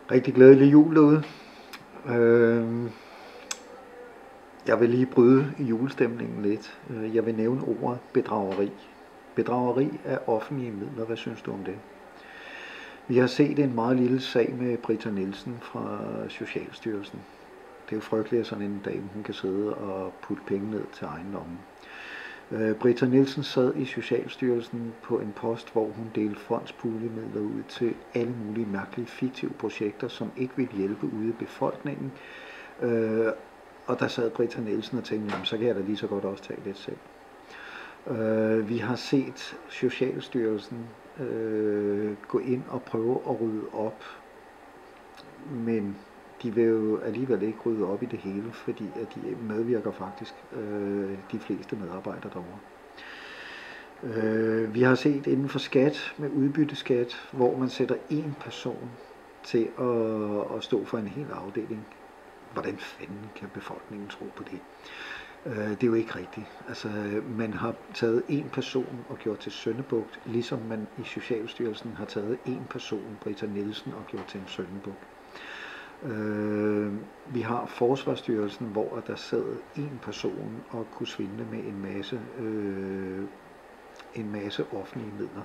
Rigtig glædelig jul derude. Øh, Jeg vil lige bryde julestemningen lidt. Jeg vil nævne ordet bedrageri. Bedrageri af offentlige midler. Hvad synes du om det? Vi har set en meget lille sag med Britta Nielsen fra Socialstyrelsen. Det er jo frygteligt, at sådan en dame hun kan sidde og putte penge ned til egen lomme. Britta Nielsen sad i Socialstyrelsen på en post, hvor hun delte fondspuljemidler ud til alle mulige mærkelige fiktive projekter, som ikke ville hjælpe ude i befolkningen. Og der sad Britta Nielsen og tænkte, jamen, så kan jeg da lige så godt også tage lidt selv. Vi har set Socialstyrelsen gå ind og prøve at rydde op, men de vil jo alligevel ikke rydde op i det hele, fordi at de medvirker faktisk de fleste medarbejdere derovre. Vi har set inden for skat med udbytteskat, hvor man sætter en person til at stå for en hel afdeling. Hvordan fanden kan befolkningen tro på det? Det er jo ikke rigtigt. Altså, man har taget en person og gjort til syndebukt, ligesom man i Socialstyrelsen har taget en person, Britta Nielsen, og gjort til en syndebukt. Vi har Forsvarsstyrelsen, hvor der sad en person og kunne svindle med en masse offentlige midler.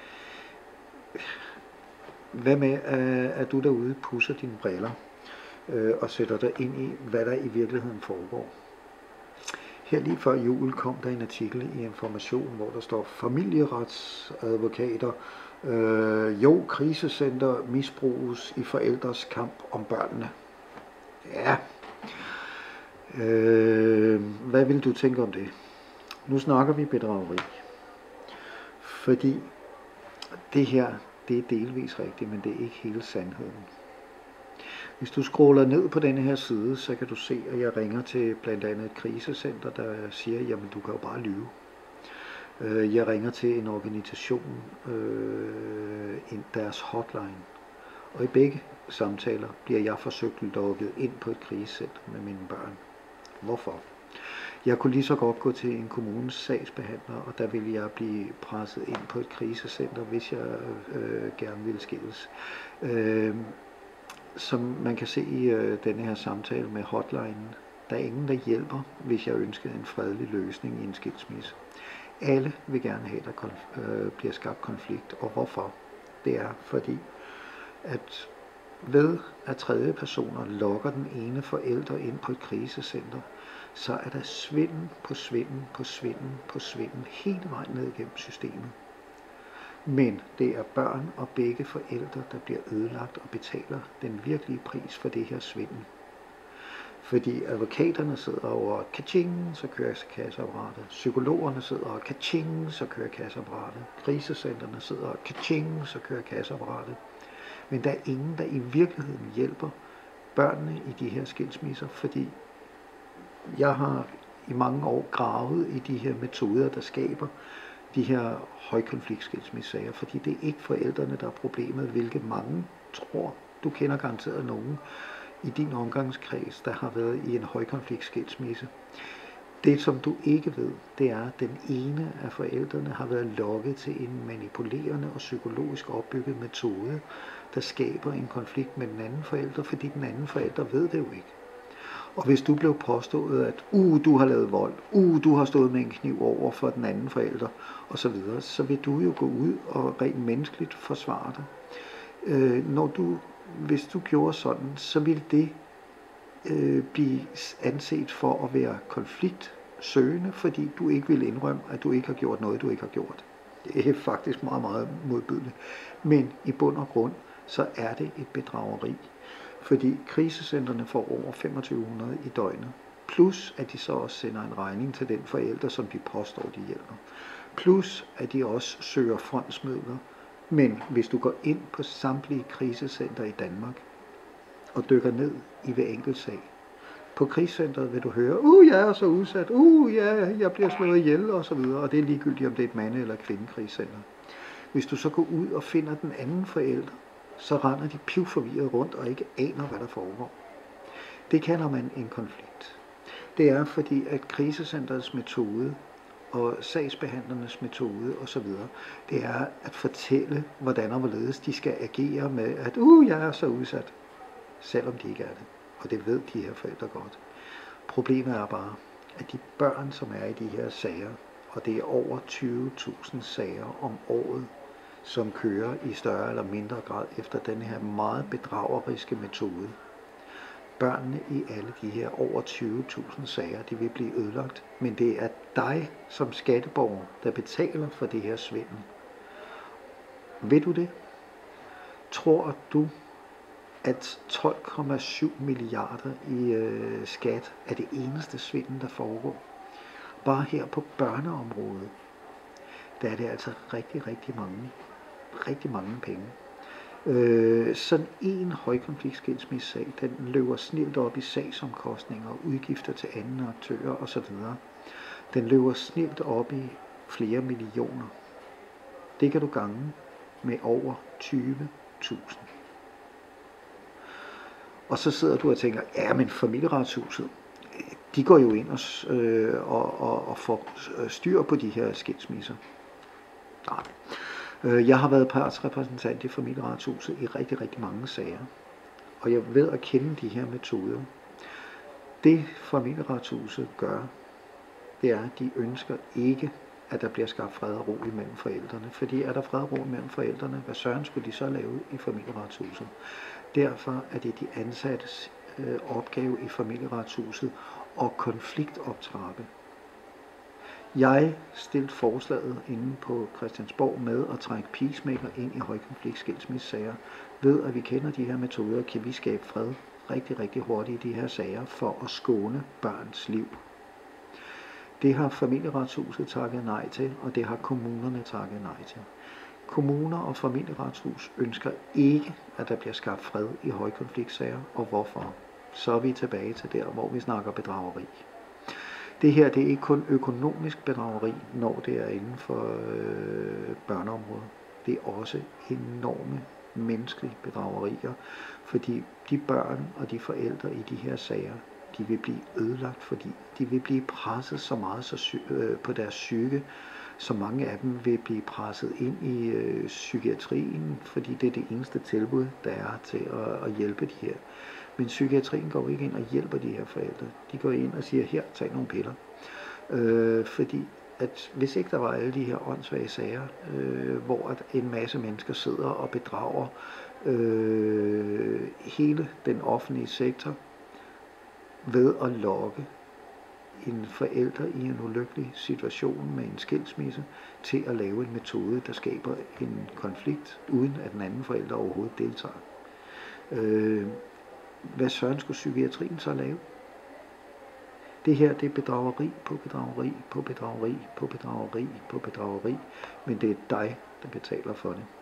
Hvad med, at du derude pusser dine briller og sætter dig ind i, hvad der i virkeligheden foregår? Her lige før jul kom der en artikel i Information, hvor der står familieretsadvokater. Krisecenter misbruges i forældres kamp om børnene. Ja. Hvad vil du tænke om det? Nu snakker vi bedrageri. Fordi det her, det er delvis rigtigt, men det er ikke hele sandheden. Hvis du scroller ned på denne her side, så kan du se, at jeg ringer til blandt andet et krisecenter, der siger, jamen du kan jo bare lyve. Jeg ringer til en organisation, deres hotline, og i begge samtaler bliver jeg forsøgt logget ind på et krisecenter med mine børn. Hvorfor? Jeg kunne lige så godt gå til en kommunes sagsbehandler, og der ville jeg blive presset ind på et krisecenter, hvis jeg gerne ville skilles. Som man kan se i denne her samtale med hotlinen, der er ingen, der hjælper, hvis jeg ønsker en fredelig løsning i en skilsmisse. Alle vil gerne have, at der bliver skabt konflikt. Og hvorfor? Det er fordi, at ved at tredje personer lokker den ene forælder ind på et krisecenter, så er der svindel på svindel på svindel på svindel hele vejen ned gennem systemet. Men det er børn og begge forældre, der bliver ødelagt og betaler den virkelige pris for det her svindel. Fordi advokaterne sidder over kaching, så kører kasseapparatet. Psykologerne sidder over kaching, så kører kasseapparatet. Krisecentrene sidder over kaching, så kører kasseapparatet. Men der er ingen, der i virkeligheden hjælper børnene i de her skilsmisser, fordi jeg har i mange år gravet i de her metoder, der skaber de her højkonfliktskilsmissager, fordi det er ikke forældrene, der er problemet, hvilket mange tror. Du kender garanteret nogen i din omgangskreds, der har været i en højkonfliktskilsmisse. Det, som du ikke ved, det er, at den ene af forældrene har været lokket til en manipulerende og psykologisk opbygget metode, der skaber en konflikt med den anden forælder, fordi den anden forælder ved det jo ikke. Og hvis du blev påstået, at du har lavet vold, du har stået med en kniv over for den anden forælder, osv., så vil du jo gå ud og rent menneskeligt forsvare dig. Hvis du gjorde sådan, så ville det blive anset for at være konfliktsøgende, fordi du ikke vil indrømme, at du ikke har gjort noget, du ikke har gjort. Det er faktisk meget, meget modbydeligt. Men i bund og grund, så er det et bedrageri. Fordi krisecentrene får over 2500 i døgnet. Plus at de så også sender en regning til den forælder, som de påstår, de hjælper. Plus at de også søger fondsmidler. Men hvis du går ind på samtlige krisecenter i Danmark og dykker ned i hver enkelt sag, på krisecentret vil du høre, jeg er så udsat, jeg bliver slået ihjel og så videre, og det er ligegyldigt, om det er et mande- eller kvindekrisecenter. Hvis du så går ud og finder den anden forælder, så render de pivforvirret rundt og ikke aner, hvad der foregår. Det kalder man en konflikt. Det er fordi, at krisecenterets metode og sagsbehandlernes metode osv., det er at fortælle, hvordan og hvorledes de skal agere med, at jeg er så udsat. selvom de ikke er det. Og det ved de her forældre godt. Problemet er bare, at de børn, som er i de her sager, og det er over 20.000 sager om året, som kører i større eller mindre grad efter den her meget bedrageriske metode. Børnene i alle de her over 20.000 sager, de vil blive ødelagt, men det er dig som skatteborger, der betaler for det her svindel. Ved du det? Tror du, at 12,7 milliarder i skat er det eneste svindel, der foregår? Bare her på børneområdet, der er det altså rigtig mange penge. Sådan en højkonfliktskilsmissesag, den løber snilt op i sagsomkostninger, udgifter til anden aktører osv. Den løber snilt op i flere millioner. Det kan du gange med over 20.000. Og så sidder du og tænker, ja, men Familieretshuset, de går jo ind og får styr på de her skilsmisser. Nej. Jeg har været partsrepræsentant i Familieretshuset i rigtig mange sager, og jeg ved at kende de her metoder. Det Familieretshuset gør, det er, at de ønsker ikke, at der bliver skabt fred og ro imellem forældrene. Fordi er der fred og ro imellem forældrene, hvad søren skulle de så lave i Familieretshuset? Derfor er det de ansattes opgave i Familieretshuset at konfliktoptrappe. Jeg stillede forslaget inde på Christiansborg med at trække peacemaker ind i højkonfliktskilsmissesager. Ved at vi kender de her metoder, kan vi skabe fred rigtig hurtigt i de her sager for at skåne børns liv. Det har Familieretshuset takket nej til, og det har kommunerne takket nej til. Kommuner og Familieretshus ønsker ikke, at der bliver skabt fred i højkonfliktsager, og hvorfor? Så er vi tilbage til der, hvor vi snakker bedrageri. Det her, det er ikke kun økonomisk bedrageri, når det er inden for børneområdet. Det er også enorme menneskelige bedragerier, fordi de børn og de forældre i de her sager, de vil blive ødelagt, fordi de vil blive presset så meget på deres psyke, så mange af dem vil blive presset ind i psykiatrien, fordi det er det eneste tilbud, der er til at hjælpe de her. Men psykiatrien går ikke ind og hjælper de her forældre. De går ind og siger, her, tag nogle piller. Fordi at hvis ikke der var alle de her åndssvage sager, hvor at en masse mennesker sidder og bedrager hele den offentlige sektor ved at lokke en forælder i en ulykkelig situation med en skilsmisse til at lave en metode, der skaber en konflikt, uden at den anden forælder overhovedet deltager. Hvad søren skulle psykiatrien så lave? Det her, det er bedrageri på bedrageri på bedrageri på bedrageri på bedrageri, men det er dig, der betaler for det.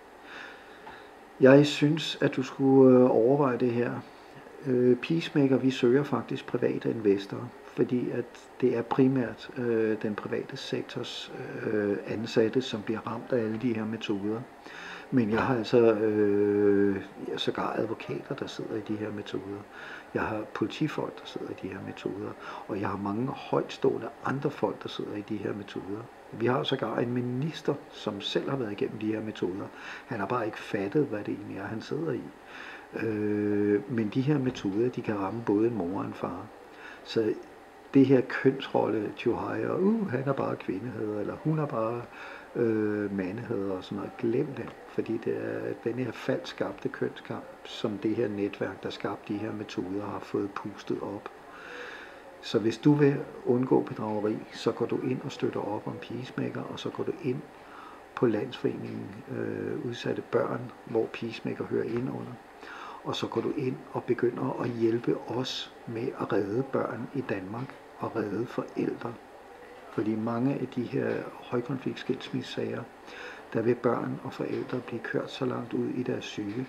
Jeg synes, at du skulle overveje det her. Peacemaker, vi søger faktisk private investorer, fordi at det er primært den private sektors ansatte, som bliver ramt af alle de her metoder. Men jeg har altså sågar advokater, der sidder i de her metoder. Jeg har politifolk, der sidder i de her metoder. Og jeg har mange højtstående andre folk, der sidder i de her metoder. Vi har sågar en minister, som selv har været igennem de her metoder. Han har bare ikke fattet, hvad det egentlig er, han sidder i. Men de her metoder, de kan ramme både en mor og en far. Så det her kønsrolle, han er bare kvindehader, eller hun er bare mandehader og sådan noget. Glem det, fordi det er den her falsk skabte kønskamp, som det her netværk, der skabte de her metoder, har fået pustet op. Så hvis du vil undgå bedrageri, så går du ind og støtter op om Peacemaker, og så går du ind på Landsforeningen Udsatte Børn, hvor Peacemaker hører ind under. Og så går du ind og begynder at hjælpe os med at redde børn i Danmark og redde forældre. Fordi mange af de her højkonfliktskilsmissesager, der vil børn og forældre blive kørt så langt ud i deres syge,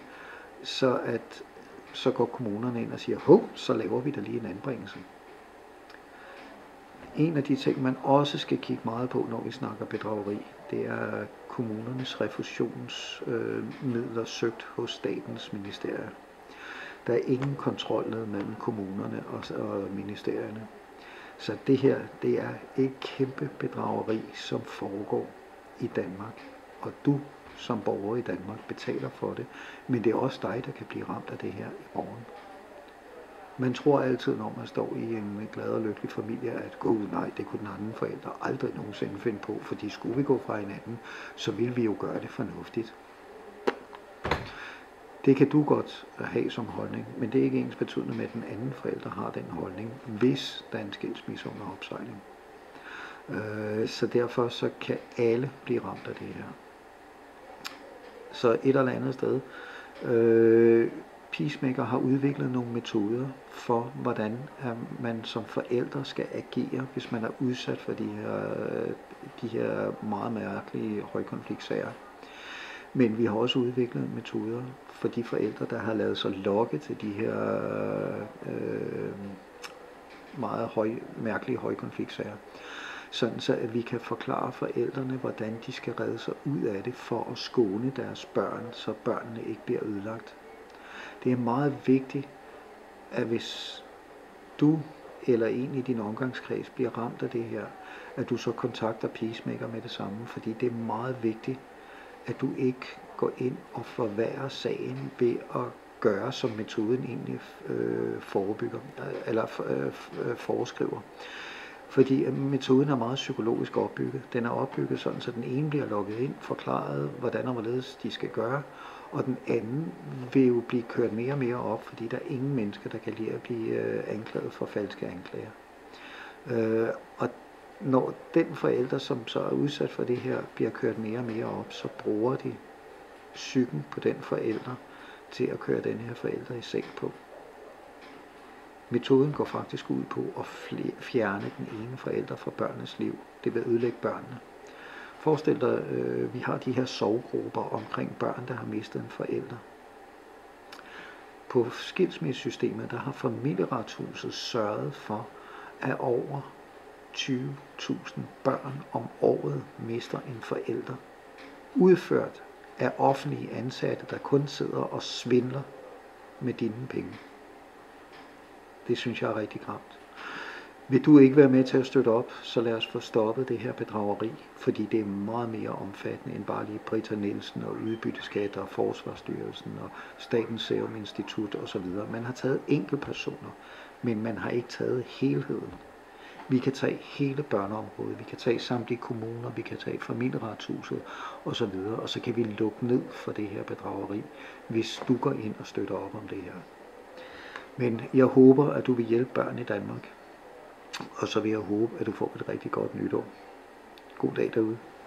så går kommunerne ind og siger, så laver vi da lige en anbringelse. En af de ting, man også skal kigge meget på, når vi snakker bedrageri, det er kommunernes refusionsmidler søgt hos statens ministerier. Der er ingen kontrol mellem kommunerne og ministerierne. Så det her, det er et kæmpe bedrageri, som foregår i Danmark. Og du som borger i Danmark betaler for det, men det er også dig, der kan blive ramt af det her i morgen. Man tror altid, når man står i en glad og lykkelig familie, at nej, det kunne den anden forælder aldrig nogensinde finde på, fordi skulle vi gå fra hinanden, så ville vi jo gøre det fornuftigt. Det kan du godt have som holdning, men det er ikke ens betydende med, at den anden forælder har den holdning, hvis der er en skilsmisse under opsejling. Så derfor så kan alle blive ramt af det her. Så et eller andet sted. Peacemaker har udviklet nogle metoder for, hvordan man som forældre skal agere, hvis man er udsat for de her meget mærkelige højkonfliktsager. Men vi har også udviklet metoder for de forældre, der har lavet sig lokke til de her meget mærkelige højkonfliktsager. Sådan så at vi kan forklare forældrene, hvordan de skal redde sig ud af det for at skåne deres børn, så børnene ikke bliver ødelagt. Det er meget vigtigt, at hvis du eller en i din omgangskreds bliver ramt af det her, at du så kontakter Peacemaker med det samme, fordi det er meget vigtigt, at du ikke går ind og forværrer sagen ved at gøre, som metoden egentlig foreskriver. Fordi metoden er meget psykologisk opbygget. Den er opbygget sådan, så den ene bliver logget ind, forklaret, hvordan og hvorledes de skal gøre, og den anden vil jo blive kørt mere og mere op, fordi der er ingen mennesker, der kan lide at blive anklaget for falske anklager. Og når den forælder, som så er udsat for det her, bliver kørt mere og mere op, så bruger de psyken på den forælder til at køre den her forælder i seng på. Metoden går faktisk ud på at fjerne den ene forælder fra børnenes liv. Det vil ødelægge børnene. Forestil dig, vi har de her sorggrupper omkring børn, der har mistet en forælder. På skilsmissesystemet, der har Familieretshuset sørget for, at over 20.000 børn om året mister en forælder. Udført af offentlige ansatte, der kun sidder og svindler med dine penge. Det synes jeg er rigtig grimt. Vil du ikke være med til at støtte op, så lad os få stoppet det her bedrageri, fordi det er meget mere omfattende end bare lige Britta Nielsen og udbytteskat og Forsvarsstyrelsen og Statens Serum Institut osv. Man har taget enkeltpersoner, men man har ikke taget helheden. Vi kan tage hele børneområdet, vi kan tage samtlige kommuner, vi kan tage Familieretshuset osv., og så kan vi lukke ned for det her bedrageri, hvis du går ind og støtter op om det her. Men jeg håber, at du vil hjælpe børn i Danmark, og så vil jeg håbe, at du får et rigtig godt nytår. God dag derude.